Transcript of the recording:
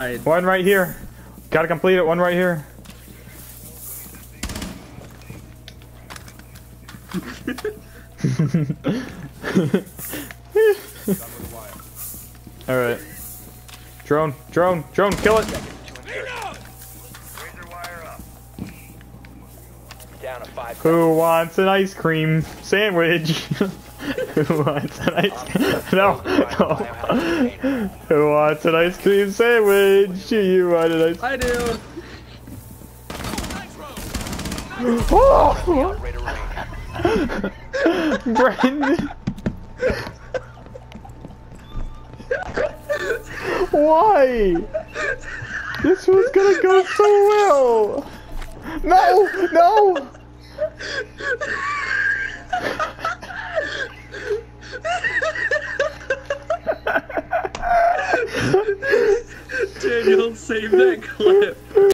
One right here. Gotta complete it. One right here. Alright. Drone, kill it! Who wants an ice cream sandwich? Who wants an ice cream? No. Who wants an ice cream sandwich? You want an ice cream? I do. Oh! Brendan! Why? This was gonna go so well! No! No! Daniel, save that clip.